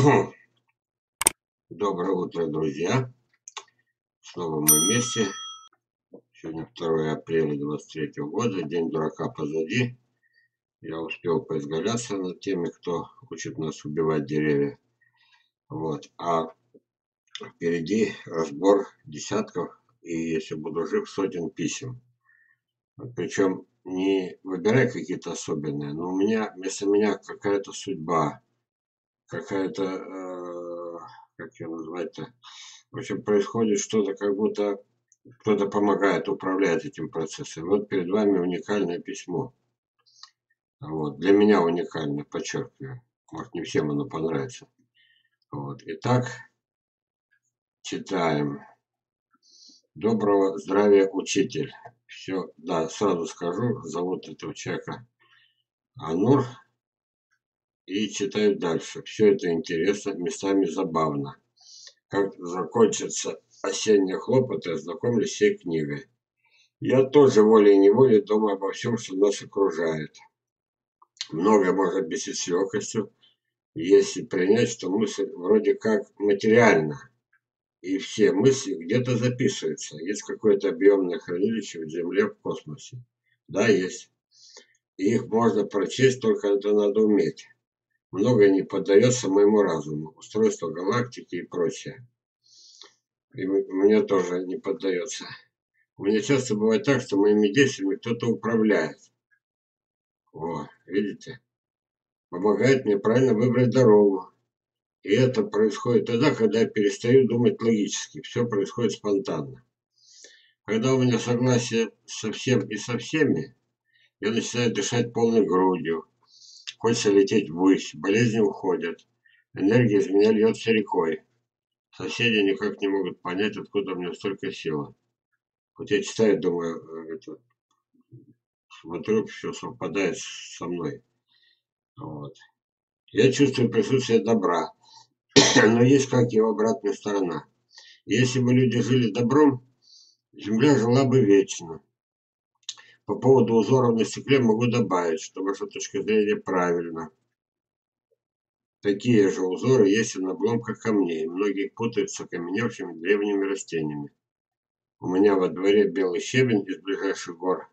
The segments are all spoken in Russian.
Доброе утро, друзья! Снова мы вместе. Сегодня 2 апреля 23 года. День дурака позади. Я успел поизгаляться над теми, кто учит нас убивать деревья. Вот. А впереди разбор десятков и, если буду жив, сотен писем. Причем не выбирай какие-то особенные, но у меня вместо меня какая-то судьба, какая-то, как ее назвать-то? В общем, происходит что-то, как будто кто-то помогает, управляет этим процессом. Вот перед вами уникальное письмо. Вот. Для меня уникальное, подчеркиваю. Может, не всем оно понравится. Вот. Итак, читаем. Доброго здравия, учитель. Все, да, сразу скажу, зовут этого человека Анур. И читаю дальше. Все это интересно, местами забавно. Как закончатся осенние хлопоты, ознакомлюсь с всей книгой. Я тоже волей-неволей думаю обо всем, что нас окружает. Многое можно объяснить с легкостью, если принять, что мысль вроде как материальна, и все мысли где-то записываются. Есть какое-то объемное хранилище в Земле, в космосе. Да, есть. И их можно прочесть, только это надо уметь. Многое не поддается моему разуму. Устройство галактики и прочее. И мне тоже не поддается. У меня часто бывает так, что моими действиями кто-то управляет. О, видите? Помогает мне правильно выбрать дорогу. И это происходит тогда, когда я перестаю думать логически. Все происходит спонтанно. Когда у меня согласие со всем и со всеми, я начинаю дышать полной грудью. Хочется лететь ввысь, болезни уходят. Энергия из меня льется рекой. Соседи никак не могут понять, откуда у меня столько силы. Вот я читаю, думаю, смотрю, все совпадает со мной. Вот. Я чувствую присутствие добра, но есть как его обратная сторона. Если бы люди жили добром, Земля жила бы вечно. По поводу узоров на стекле могу добавить, что ваша точка зрения правильна. Такие же узоры есть и на обломках камней. Многие путают с окаменевшими древними растениями. У меня во дворе белый щебень из ближайших гор.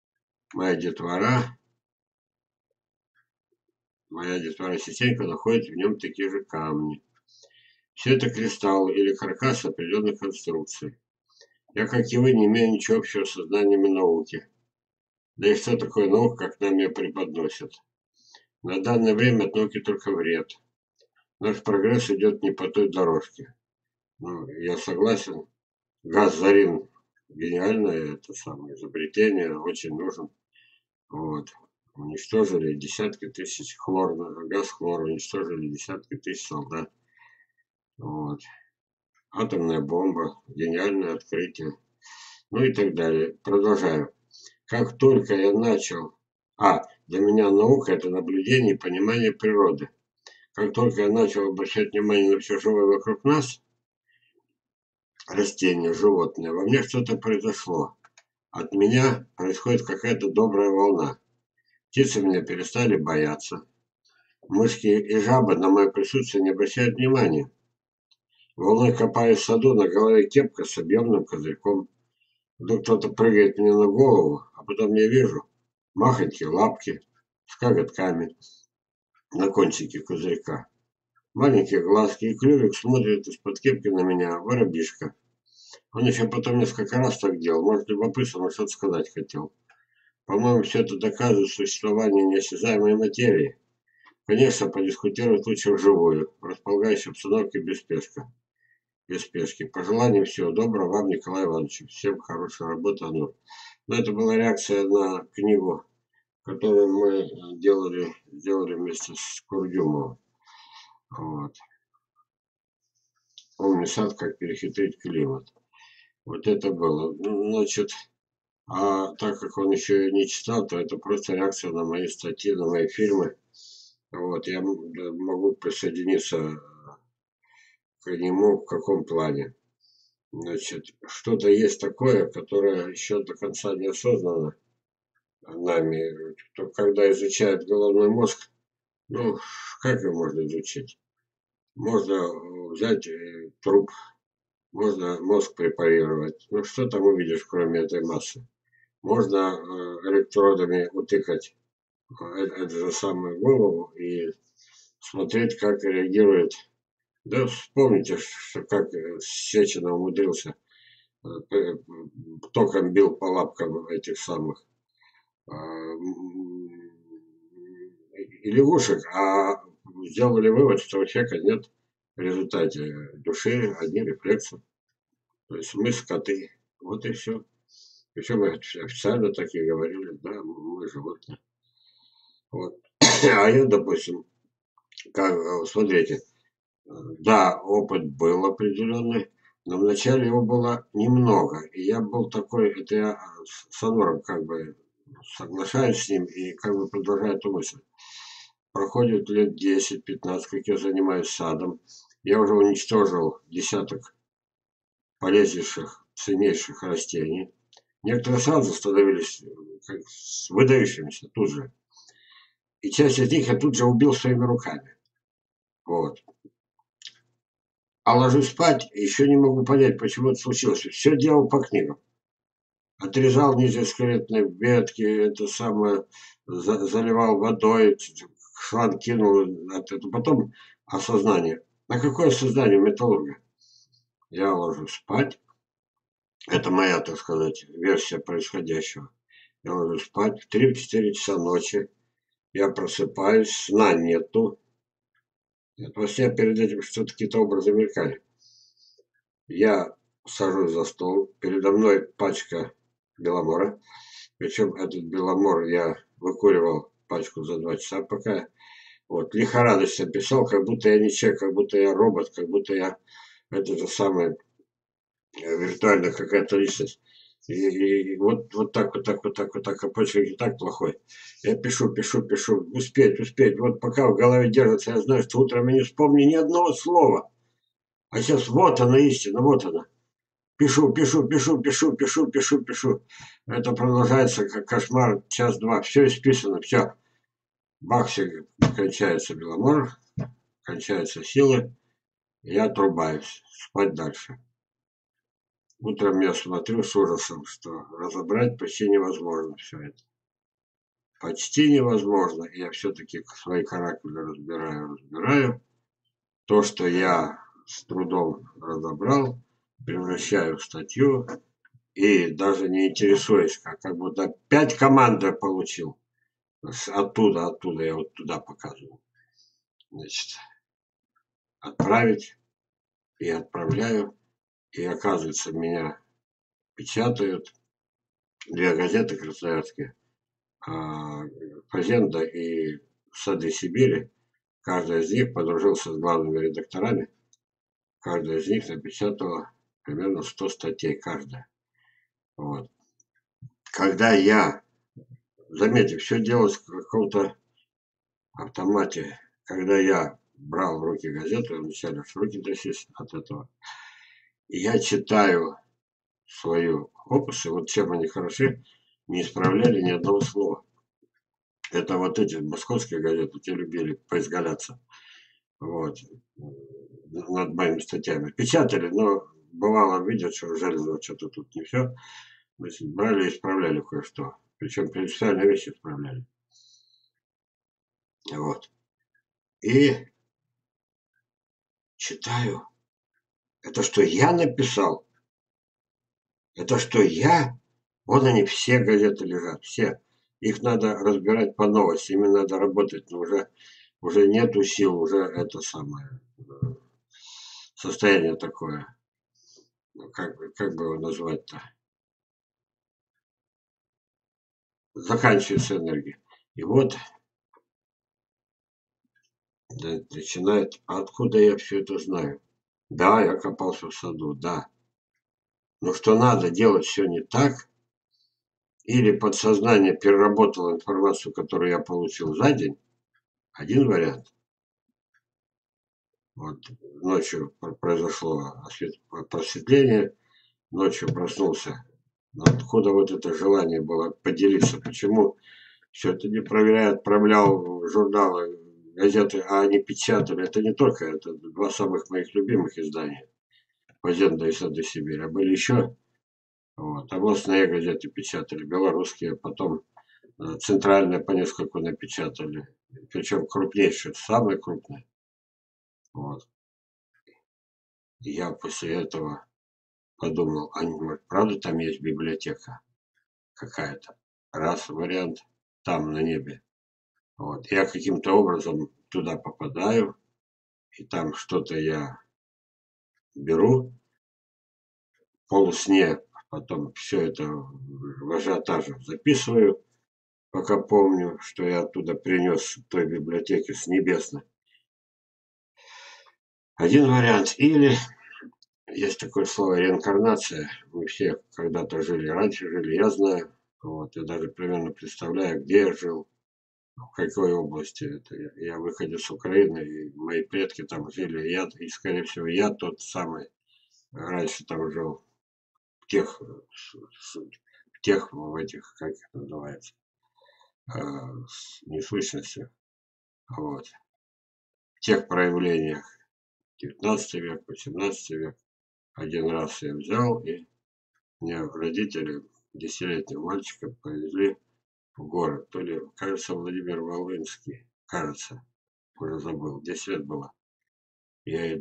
Моя детвора частенько находит в нем такие же камни. Все это кристаллы или каркас определенной конструкции. Я, как и вы, не имею ничего общего с знаниями науки. Да и что такое наука, как нам ее преподносят? На данное время от науки только вред. Наш прогресс идет не по той дорожке. Ну, я согласен. Газ Зарин гениальное это самое изобретение, очень нужен. Вот. Уничтожили десятки тысяч газ хлор, уничтожили десятки тысяч солдат. Вот. Атомная бомба, гениальное открытие. Ну и так далее. Продолжаю. Как только я начал... для меня наука – это наблюдение и понимание природы. Как только я начал обращать внимание на все живое вокруг нас, растения, животные, во мне что-то произошло. От меня происходит какая-то добрая волна. Птицы меня перестали бояться. Мышки и жабы на мое присутствие не обращают внимания. Волной копаю в саду, на голове кепка с объемным козырьком. Вдруг кто-то прыгает мне на голову, а потом я вижу махонькие лапки с коготками на кончике козырька. Маленькие глазки и клювик смотрят из-под кепки на меня воробишка. Он еще потом несколько раз так делал. Может, любопытно, но что-то сказать хотел. По-моему, все это доказывает существование неосязаемой материи. Конечно, подискутировать лучше вживую, в располагающей обстановке без спешки. Пожеланий всего доброго вам, Николай Иванович. Всем хорошей работы, Анур. Но это была реакция на книгу, которую мы сделали вместе с Курдюмовым. Вот. «Умный сад. Как перехитрить климат». Вот это было. Ну, значит, а так как он еще и не читал, то это просто реакция на мои статьи, на мои фильмы. Вот, я могу присоединиться к нему в каком плане. Значит, что-то есть такое, которое еще до конца не осознано нами. Когда изучают головной мозг, ну, как его можно изучить? Можно взять труп, можно мозг препарировать. Ну что там увидишь, кроме этой массы? Можно электродами утыкать эту же самую голову и смотреть, как реагирует. Да вспомните, что как Сеченов умудрился, током бил по лапкам этих самых и лягушек, а сделали вывод, что у человека нет в результате души, одни рефлексы. То есть мы скоты. Вот и все. Причем мы официально так и говорили, да, мы животные. Вот. А я, допустим, как, смотрите, да, опыт был определенный, но вначале его было немного. И я был такой, это я с Анором как бы соглашаюсь с ним и как бы продолжаю эту мысль. Проходит лет 10-15, как я занимаюсь садом. Я уже уничтожил десяток полезнейших, ценнейших растений. Некоторые сразу становились как выдающимися тут же. И часть из них я тут же убил своими руками. Вот. А ложусь спать, и еще не могу понять, почему это случилось. Все делал по книгам. Отрезал нижнескелетные ветки, это самое, заливал водой, шланг кинул. Потом осознание. А какое сознание металлурга? Я ложусь спать. Это моя, так сказать, версия происходящего. Я ложусь спать в 3-4 часа ночи. Я просыпаюсь, сна нету. Во сне перед этим что-то какие-то образы мелькали. Я сажусь за стол, передо мной пачка беломора. Причем этот беломор я выкуривал пачку за 2 часа, пока вот лихорадочно писал, как будто я не человек, как будто я робот, как будто я это же самое виртуальная какая-то личность. И вот так, вот так, вот так, вот так, а почерк и так плохой. Я пишу, пишу, пишу, успеть. Вот пока в голове держится, я знаю, что утром я не вспомню ни одного слова. А сейчас вот она истина, вот она. Пишу, пишу, пишу, пишу, пишу, пишу, пишу. Это продолжается как кошмар, час-два. Все исписано, все. Бахсе кончается беломор, кончаются силы. Я отрубаюсь, спать дальше. Утром я смотрю с ужасом, что разобрать почти невозможно все это. Почти невозможно. И я все-таки свои каракули разбираю. То, что я с трудом разобрал, превращаю в статью. И даже не интересуясь, как будто 5 команд я получил. Оттуда, я вот туда показываю. Значит, отправить. И отправляю. И оказывается, меня печатают 2 газеты красноярские. Фазенда и Сады Сибири. Каждая из них подружился с главными редакторами. Каждая из них напечатала примерно 100 статей каждая. Вот. Когда я, заметьте, все делалось в каком-то автомате. Когда я брал в руки газету, вначале аж руки тряслись от этого. И я читаю свою опусы, вот чем они хороши, не исправляли ни одного слова. Это вот эти московские газеты, те любили поизгаляться. Вот. Над моими статьями. Печатали, но бывало видят, что железо что-то тут не все. Значит, брали и исправляли кое-что. Причем принципиальные вещи исправляли. Вот. И читаю. Это что я написал? Это что я? Вот они, все газеты лежат, все. Их надо разбирать по новости, ими надо работать, но уже нету сил, уже это самое состояние такое. Ну, как бы его назвать-то? Заканчивается энергия. И вот начинает, а откуда я все это знаю? Да, я копался в саду, да. Но что надо делать все не так, или подсознание переработало информацию, которую я получил за день, один вариант. Вот ночью произошло просветление, ночью проснулся. Но откуда вот это желание было поделиться? Почему все это не проверяя, отправлял в журналы газеты, а они печатали. Это не только, это два самых моих любимых издания. «Военная и Сады Сибирь». А были еще, вот, областные газеты печатали, белорусские, потом центральные по нескольку напечатали. Причем крупнейшие, самые крупные. Вот. И я после этого подумал, а может, правда там есть библиотека какая-то? Раз вариант там на небе. Вот. Я каким-то образом туда попадаю, и там что-то я беру, в полусне, потом все это в ажиотаже записываю, пока помню, что я оттуда принес в той библиотеке с небесной. Один вариант. Или есть такое слово реинкарнация. Мы все когда-то жили, раньше жили, я знаю. Вот, я даже примерно представляю, где я жил, в какой области. Это я выходец с Украины, и мои предки там жили. И, скорее всего, я тот самый раньше там жил. В тех, в тех, в этих, как это называется, не сущностях, вот, в тех проявлениях. 19 век, 18 век. Один раз я взял, и меня родители 10-летнего мальчика повезли в город. То ли, кажется, Владимир Волынский. Кажется, уже забыл. 10 лет было. Я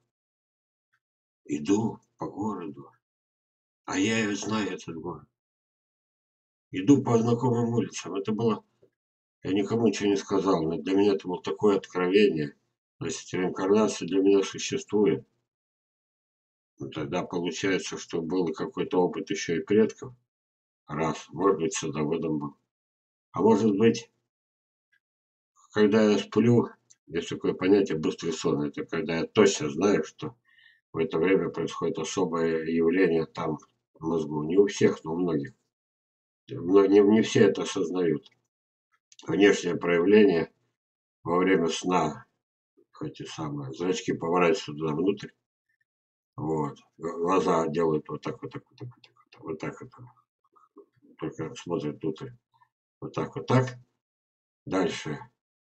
иду по городу, а я и знаю этот город. Иду по знакомым улицам. Это было... Я никому ничего не сказал, но для меня это было такое откровение. То есть реинкарнация для меня существует. Ну, тогда получается, что был какой-то опыт еще и предков. Раз. Может быть, садоводом был. А может быть, когда я сплю, есть такое понятие быстрый сон. Это когда я точно знаю, что в это время происходит особое явление там в мозгу. Не у всех, но у многих. Но не все это осознают. Внешнее проявление во время сна, эти самые зрачки поворачиваются туда внутрь, вот, глаза делают вот так, вот так, вот так, вот так, вот так, вот так, только смотрят внутрь, вот так, вот так. Дальше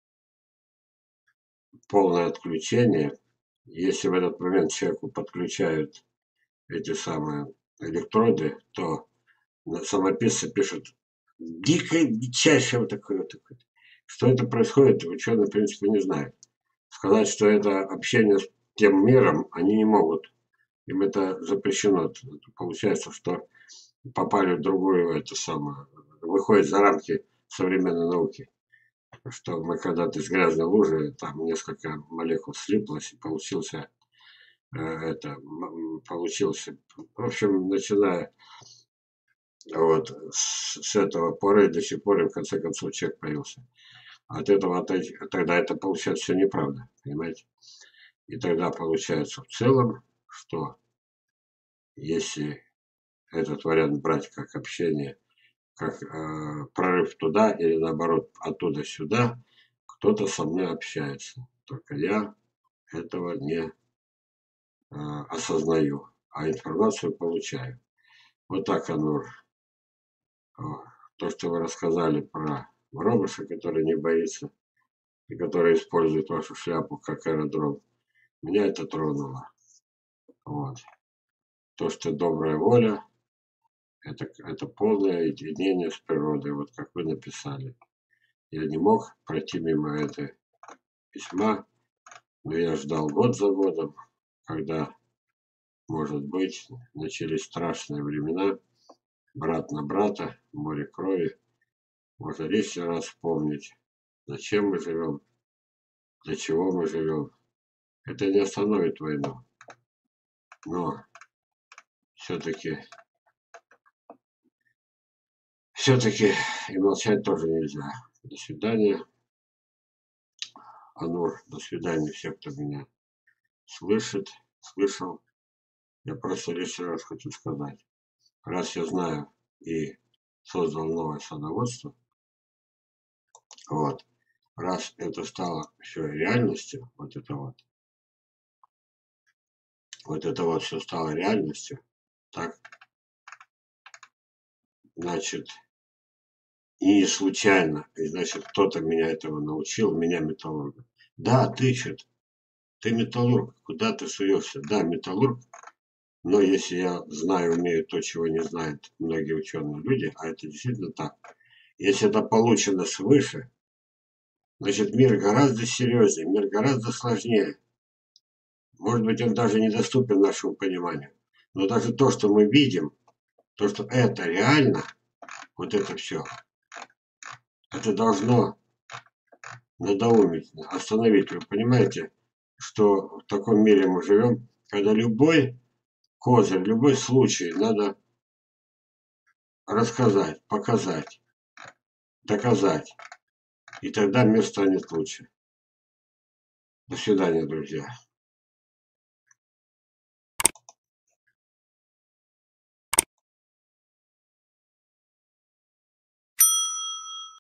полное отключение. Если в этот момент человеку подключают эти самые электроды, то самописцы пишут дико чаще вот такое, вот такое. Что это происходит, ученые, в принципе, не знают. Сказать, что это общение с тем миром, они не могут. Им это запрещено. Получается, что попали в другую, это самое, выходит за рамки современной науки. Что мы когда-то из грязной лужи, там несколько молекул слиплось, и получился получился. В общем, начиная вот с этого поры до сих пор, и в конце концов человек появился. От этого тогда это получается все неправда, понимаете? И тогда получается в целом, что если этот вариант брать как общение, как прорыв туда или наоборот оттуда сюда, кто-то со мной общается. Только я этого не осознаю, а информацию получаю. Вот так оно. То, что вы рассказали про воробуша, который не боится и который использует вашу шляпу как аэродром, меня это тронуло. Вот. То, что добрая воля, это полное единение с природой, вот как вы написали. Я не мог пройти мимо этой письма, но я ждал год за годом, когда, может быть, начались страшные времена, брат на брата, море крови. Можно лишний раз вспомнить, зачем мы живем, для чего мы живем. Это не остановит войну. Но все-таки все-таки и молчать тоже нельзя. До свидания, Анур. До свидания всем, кто меня слышит, слышал. Я просто лишний раз хочу сказать. Раз я знаю и создал новое садоводство, вот, раз это стало все реальностью, вот это вот все стало реальностью, так, значит, и не случайно, и значит, кто-то меня этого научил, меня металлурга. Да, тычет. Ты металлург, куда ты суешься? Да, металлург, но если я знаю, умею то, чего не знают многие ученые люди, а это действительно так. Если это получено свыше, значит мир гораздо серьезнее, мир гораздо сложнее. Может быть, он даже недоступен нашему пониманию. Но даже то, что мы видим, то, что это реально, вот это все, это должно надоумить, остановить. Вы понимаете, что в таком мире мы живем, когда любой козырь, любой случай надо рассказать, показать, доказать. И тогда мир станет лучше. До свидания, друзья.